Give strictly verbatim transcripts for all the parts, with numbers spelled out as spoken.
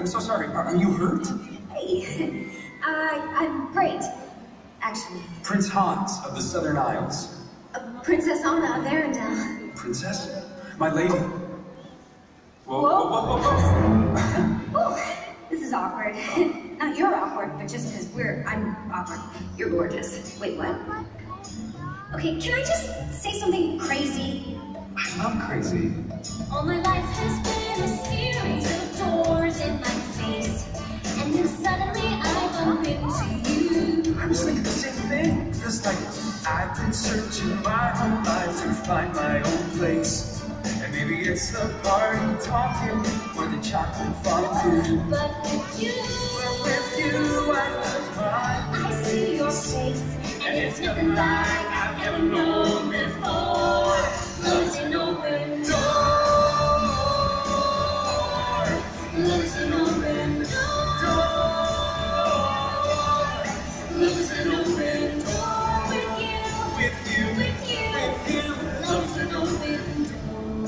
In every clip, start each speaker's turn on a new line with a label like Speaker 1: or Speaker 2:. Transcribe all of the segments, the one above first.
Speaker 1: I'm so sorry. Are, are you hurt?
Speaker 2: Hey, uh, I'm great, actually.
Speaker 1: Prince Hans of the Southern Isles.
Speaker 2: Uh, Princess Anna of Arendelle.
Speaker 1: Princess? My lady. Whoa,
Speaker 2: Whoa.
Speaker 1: whoa, whoa, whoa, whoa.
Speaker 2: Ooh, this is awkward. Not you're awkward, but just because we're, I'm awkward. You're gorgeous. Wait, what? Okay, can I just say something crazy?
Speaker 1: I love crazy.
Speaker 3: All my life has been a series of doors in my face, and then suddenly I bump into you.
Speaker 1: I was thinking the same thing. Just like I've been searching my whole life to find my own place. And maybe it's the party talking or the chocolate fondue.
Speaker 3: But with you,
Speaker 1: With you, I felt mine.
Speaker 3: I see your face,
Speaker 1: And it's nothing like I've ever known before.
Speaker 3: love's an open door.
Speaker 1: Love is an open door. Love is an open door.
Speaker 3: With you,
Speaker 1: With you,
Speaker 3: with you,
Speaker 1: with you. Love is an open door.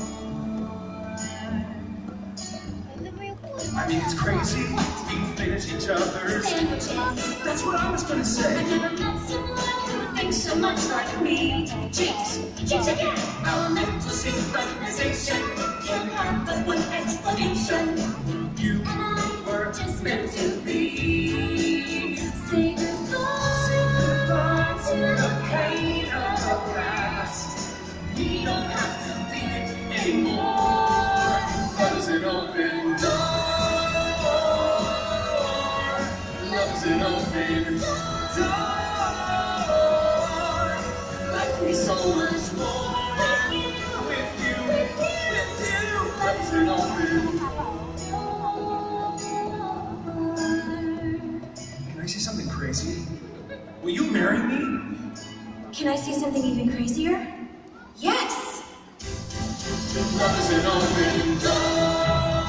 Speaker 1: I mean, it's crazy. We finish each other's.
Speaker 3: sandwiches.
Speaker 1: That's what I was gonna
Speaker 3: I've
Speaker 1: say.
Speaker 3: never met someone who would think so much like me. Cheeks, cheeks again.
Speaker 1: Our mental synchronization can have but one explanation. You were just meant to be.
Speaker 3: Say goodbye,
Speaker 1: Say goodbye to the pain of the past. We don't have to feel it anymore. Love is an open door. Love is an open door. Life can be so much more with you, with you, with you. Love is an open door. Can I say something crazy? Will you marry me?
Speaker 2: Can I say something even crazier? Yes!
Speaker 1: Love is an open door.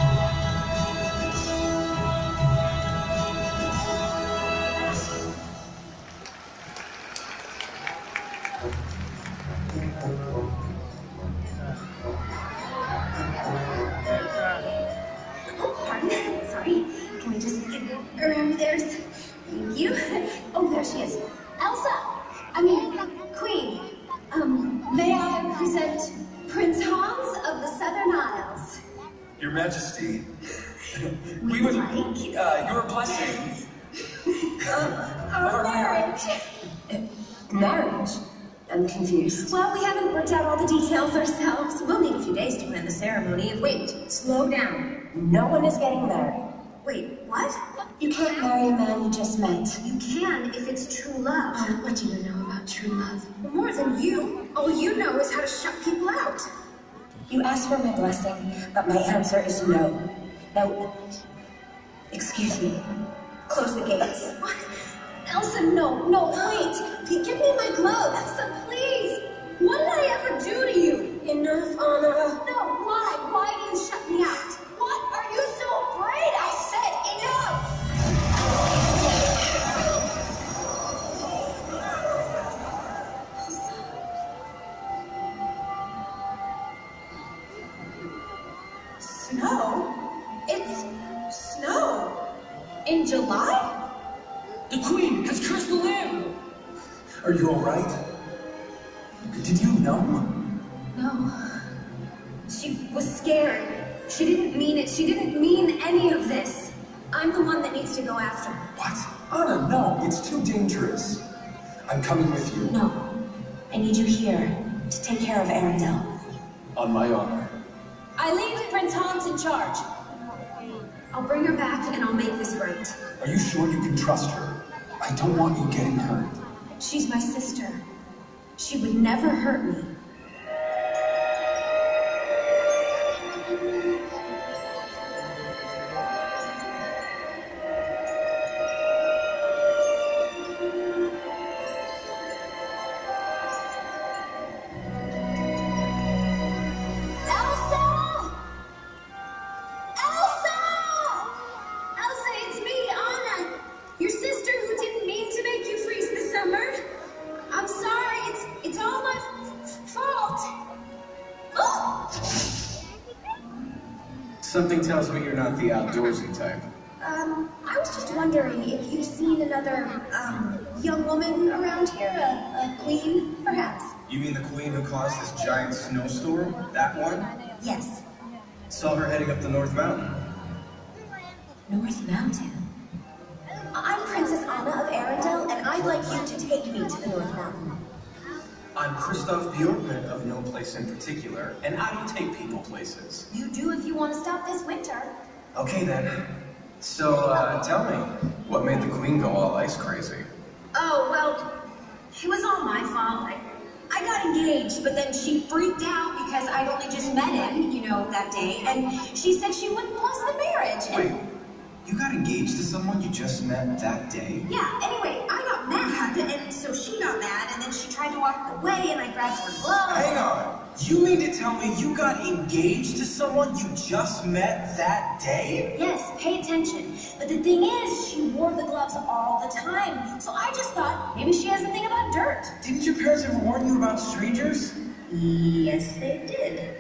Speaker 2: Oh, pardon. Sorry. Can we just get around there? Thank you. Oh, there she is. Elsa! I mean, Queen. Um, may I present Prince Hans of the Southern Isles?
Speaker 1: Your Majesty, we would like uh, your blessing.
Speaker 2: Uh, our marriage. Marriage? I'm confused. Well, we haven't worked out all the details ourselves. We'll need a few days to plan the ceremony. Wait, slow down. No one is getting married. Wait, what? You can't marry a man you just met. You can if it's true love. Oh, what do you know about true love? More than you. All you know is how to shut people out. You asked for my blessing, but my answer is no. Now, excuse me. Close the gates. What? Elsa, no, no, wait. G- Give me my glove. Elsa, please. What did I ever do to you? Enough, Anna. No, why? Why do you shut me out? What are you so afraid? I said enough. Snow? It's snow. In July?
Speaker 4: The Queen has cursed the land!
Speaker 1: Are you all right? Did you know?
Speaker 2: No. She was scared. She didn't mean it. She didn't mean any of this. I'm the one that needs to go after her.
Speaker 1: What? Anna, no, it's too dangerous. I'm coming with you.
Speaker 2: No. I need you here to take care of Arendelle.
Speaker 1: On my honor.
Speaker 2: I leave Prince Hans in charge. I'll bring her back and I'll make this right.
Speaker 1: Are you sure you can trust her? I don't want you getting hurt.
Speaker 2: She's my sister. She would never hurt me.
Speaker 5: Something tells me you're not the outdoorsy type.
Speaker 2: Um, I was just wondering if you've seen another, um, young woman around here, a, a queen, perhaps?
Speaker 1: You mean the queen who caused this giant snowstorm? That one?
Speaker 2: Yes.
Speaker 1: Saw her heading up the North Mountain.
Speaker 2: North Mountain? I'm Princess Anna of Arendelle, and I'd like you to take me to the North Mountain.
Speaker 1: I'm Kristoff Bjorkman of No Place in Particular, and I don't take people places.
Speaker 2: You do if you want to stop this winter.
Speaker 1: Okay then. So, uh, tell me, what made the queen go all ice crazy?
Speaker 2: Oh, well, it was all my fault. I, I got engaged, but then she freaked out because I'd only just met him, you know, that day, and she said she wouldn't bless the marriage. And
Speaker 1: Wait, you got engaged to someone you just met that day?
Speaker 2: yeah, anyway, I got mad, and so she got mad, and then she tried to walk away, and I grabbed her glove.
Speaker 1: Hang on. You mean to tell me you got engaged to someone you just met that day?
Speaker 2: Yes, pay attention. But the thing is, she wore the gloves all the time, so I just thought maybe she has a thing about dirt.
Speaker 1: Didn't your parents ever warn you about strangers?
Speaker 2: Yes, they did.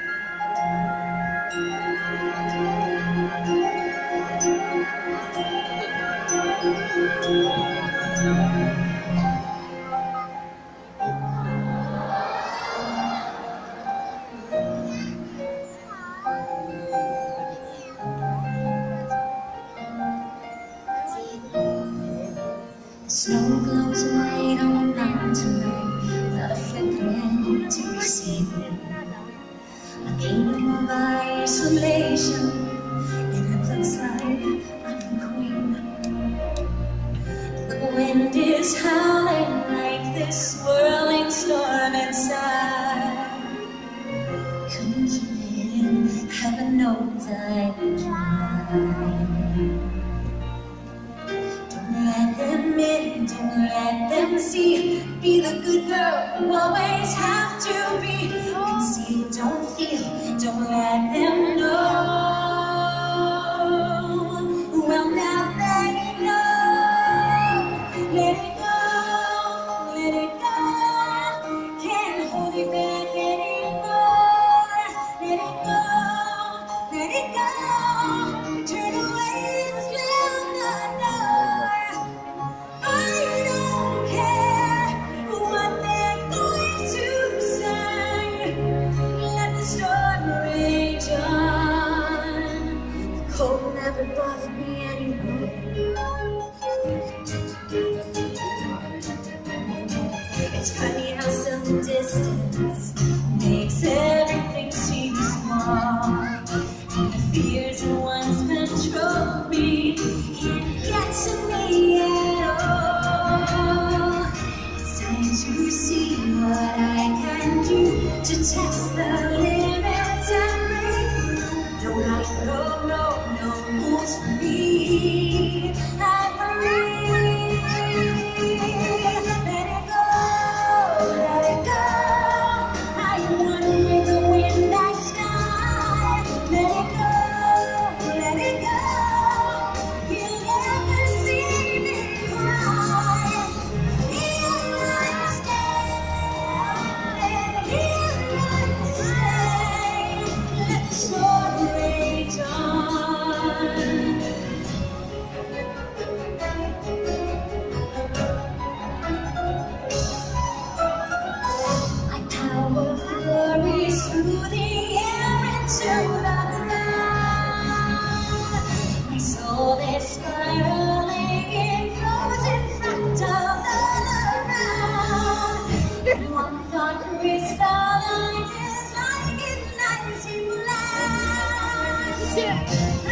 Speaker 3: Snow glows white on the mountain tonight, not a flickering to be seen. A kingdom of isolation, and it looks like I'm the queen. The wind is howling like this swirling storm inside. Couldn't keep it in, heaven knows I tried. Let them in, don't let them see. Be the good girl you always have to be. Conceal, don't feel, don't let them know. Well, now let it go. Let it go, let it go. Can't hold it back anymore. Let it go, let it go. Turn away and slam the door. I don't care what they're going to say. Let the storm rage on. The cold never bothered me anymore. It's funny how some distance makes everything seem small. And the fears that once controlled me can't get to me at all. It's time to see what I can do to test the limits and break. No, no, no, no, no rules for me. I'm free. Let it go, let it go. I want with the wind I sky. Let it go, let it go. You'll never see me cry. Here I stand, here I stay. Let the storm rage on. My power flurries through the air into the ground. My soul is spiraling in frozen fractals all around. And one thought crystallizes like igniting blast.